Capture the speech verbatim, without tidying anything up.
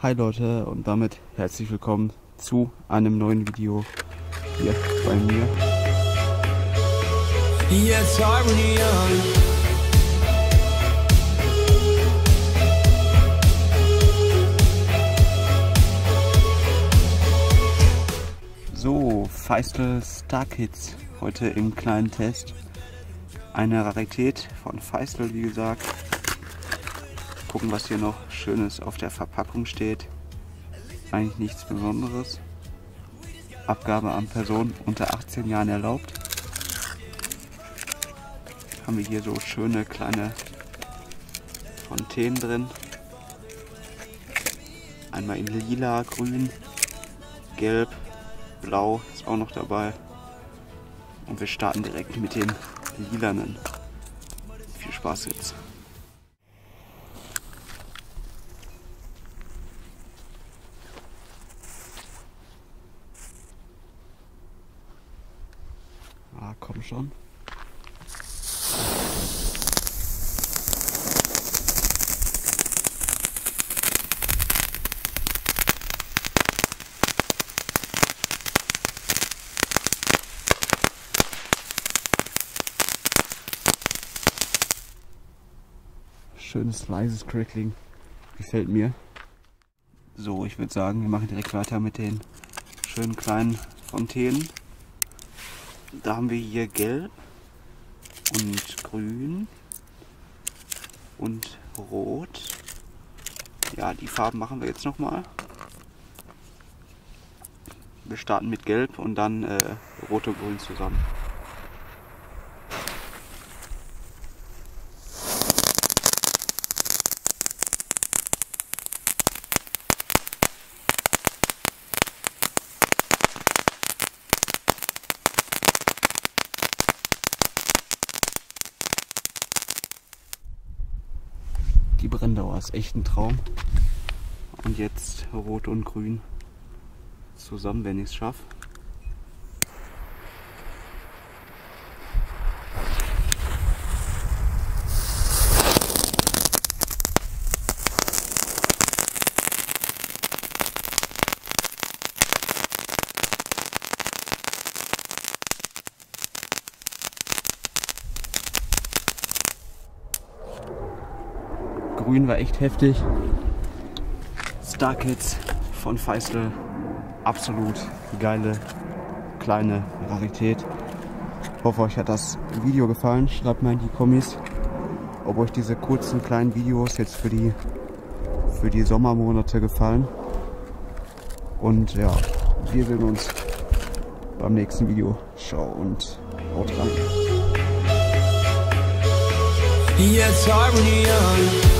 Hi Leute und damit herzlich willkommen zu einem neuen Video hier bei mir. So, Feistel Star Kids heute im kleinen Test. Eine Rarität von Feistel, wie gesagt. Gucken, was hier noch Schönes auf der Verpackung steht. Eigentlich nichts Besonderes. Abgabe an Personen unter achtzehn Jahren erlaubt. Haben wir hier so schöne kleine Fontänen drin. Einmal in lila, grün, gelb, blau ist auch noch dabei. Und wir starten direkt mit dem lilanen. Viel Spaß jetzt. Ah, komm schon. Schönes leises Crackling. Gefällt mir. So, ich würde sagen, wir machen direkt weiter mit den schönen kleinen Fontänen. Da haben wir hier gelb und grün und rot. Ja, die Farben machen wir jetzt nochmal. Wir starten mit gelb und dann äh, rot und grün zusammen. Die Brenndauer ist echt ein Traum. Und jetzt Rot und Grün zusammen, wenn ich es schaffe. Grün war echt heftig. Star Kids von Feistel. Absolut geile kleine Rarität. Ich hoffe, euch hat das Video gefallen. Schreibt mal in die Kommis, ob euch diese kurzen kleinen Videos jetzt für die, für die Sommermonate gefallen. Und ja, wir sehen uns beim nächsten Video. Ciao und haut rein. Yeah, it's hard when you're young.